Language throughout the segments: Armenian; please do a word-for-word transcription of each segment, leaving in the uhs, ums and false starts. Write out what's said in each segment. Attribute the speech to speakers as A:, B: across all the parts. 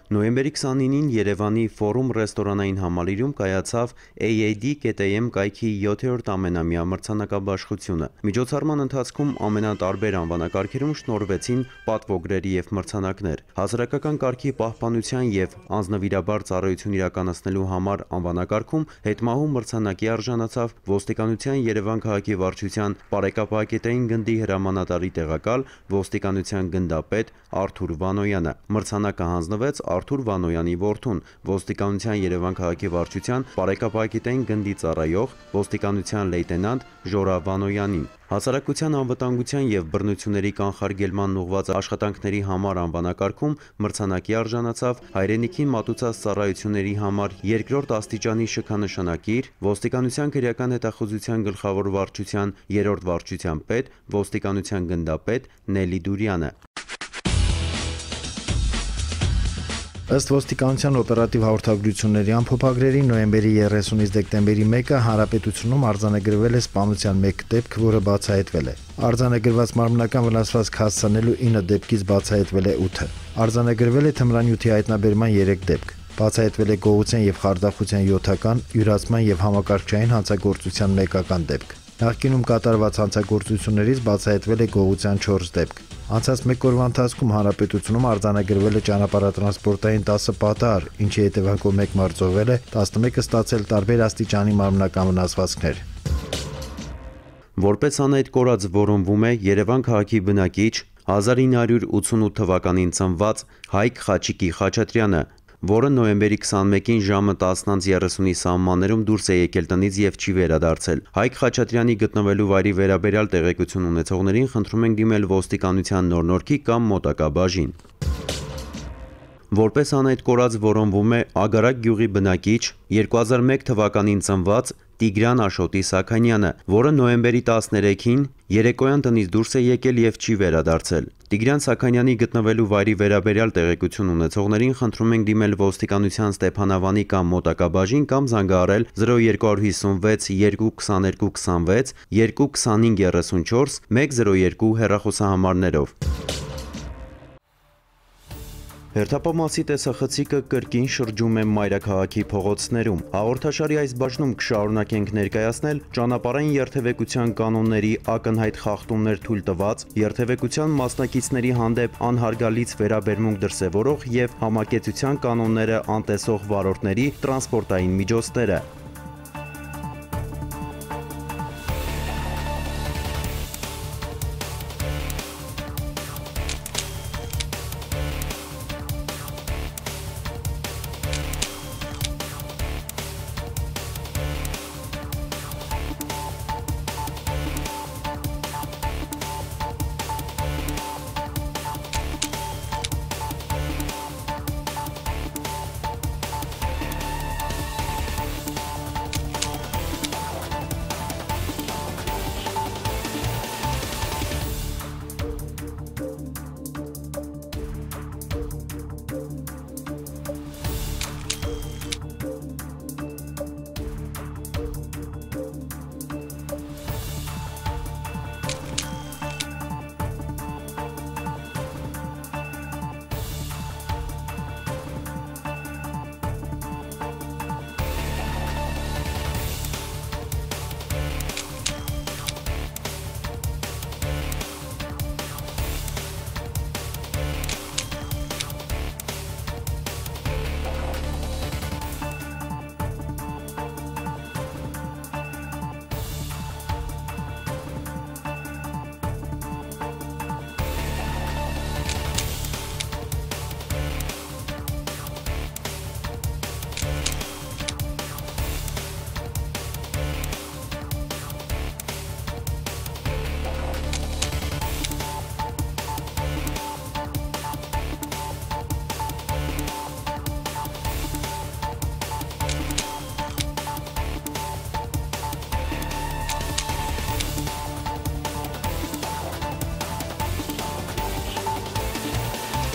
A: Նոյեմբերի քսանինին Երևանի Ֆորում ռեստորանային համալիրում կայացավ A A D K T M կայքի յոթերորդ ամենամյա մրցանակաբաշխությունը։ Միջոցառման ընթացքում ամենատարբեր անվանակարգերում շնորհվեցին պատվոգրեր և մրցանակներ։ Հասարակական կարգի պահպանության և անձնվիրաբար ծառայություն իրականացնելու համար անվանակարգում հետմահու մրցանակի արժանացավ ոստիկանության Երևան քաղաքի վարչության պարեկապակետային գնդի հրամանատարի տեղակալ ոստիկանության գնդապետ Արթուր Վանոյանը։ Մրցանակը հանձնվեց Արթուր Վանոյանի որդուն, ոստիկանության Երևան քաղաքի վարչության պարեկապակետային գնդի ծառայող ոստիկանության լեյտենանտ Ժորա Վանոյանին։ Հասարակության անվտանգության և բռնությունների կանխարգելման ուղղված աշխատանքների համար անվանակարգում մրցանակի արժանացավ հայրենիքին մատուցած ծառայությունների համար երկրորդ աստիճանի շքանշանակիր ոստիկանության քրեական հետախուզության գլխավոր վարչության երրորդ վարչության պետ, ոստիկանության գնդապետ Նելի Դուրյանը։
B: Ըստ ոստիկանության օպերատիվ հաղորդագրությունների ամփոփագրերի նոյեմբերի երեսունից դեկտեմբերի մեկը հանրապետությունում արձանագրվել է սպանության մեկ դեպք, որը բացահայտվել է։ Արձանագրված մարմնական վնասվածք հասցնելու ինը դեպքից բացահայտվել է ութը։ Արձանագրվել է թմրանյութի հայտնաբերման երեք դեպք։ Բացահայտվել է գողության և խարդախության յոթական, յուրացման և համակարգչային հանցագործության մեկական դեպք։ Նախկինում կատարված հանցագործություններից բացահայտվել է գողության չորս դեպք։ Անցած մեկ օրվա ընթացքում հանրապետությունում արձանագրվել է ճանապարհատրանսպորտային տասը պատահար, ինչի հետևանքով մեկ մարզողվել է, տասնմեկը ստացել տարբեր աստիճանի մարմնական վնասվածքներ։
A: Որպես անհայտ կորած որոնվում է Երևան քաղաքի բնակիչ հազար ինը հարյուր ութսունութ թվականին ծնված Հայկ Խաչիկի Խաչատրյանը, որը նոյեմբերի քսանմեկին ժամը տասն անց երեսունի սահմաններում դուրս է եկել տնից և չի վերադարձել։ Հայկ Խաչատրյանի գտնվելու վայրի վերաբերյալ տեղեկություն ունեցողներին խնդրում ենք դիմել ոստիկանության նոր-նորքի կամ մոտակա բաժին։ Որպես անհայտ կորած որոնվում է Ագարակ գյուղի բնակիչ երկու հազար մեկ թվականին ծնված Տիգրան Աշոտի Սաքանյանը, որը նոյեմբերի տասներեքին երեկոյան տնից դուրս է եկել և չի վերադարձել։ Տիգրան Սաքանյանի գտնվելու վայրի վերաբերյալ տեղեկություն ունեցողներին խնդրում ենք դիմել ոստիկանության Ստեփանավանի կամ մոտակա բաժին կամ զանգահարել զրո երկու հիսունվեց երկու քսաներկու քսանվեց երկու քսանհինգ երեսունչորս մեկ զրո երկու հեռախոսահամարներով։ Հերթապահմասի տեսախցիկը կրկին շրջում է մայրաքաղաքի փողոցներում։ Հաղորդաշարի այս բաժնում կշարունակենք ներկայացնել ճանապարհային երթևեկության կանոնների ակնհայտ խախտումներ թույլ տված, երթևեկության մասնակիցների հանդեպ անհարգալից վերաբերմունք դրսևորող և համակեցության կանոնները անտեսող վարորդների տրանսպորտային միջոցները։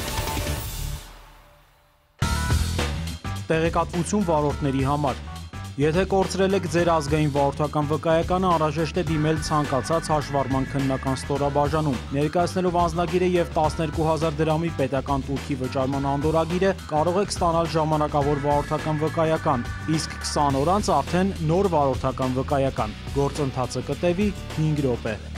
C: Տեղեկատվություն վարորդների համար։ Եթե կորցրել եք ձեր ազգային վարորդական վկայականը, անհրաժեշտ է դիմել ցանկացած հաշվառման քննական ստորաբաժանում։ Ներկայացնելով անձնագիրը եւ տասներկու հազար դրամի պետական տուրքի վճարման անդորրագիրը կարող եք ստանալ ժամանակավոր վարորդական վկայական, իսկ քսան օր անց արդեն նոր վարորդական վկայական։ Գործընթացը կտևի հինգ րոպե։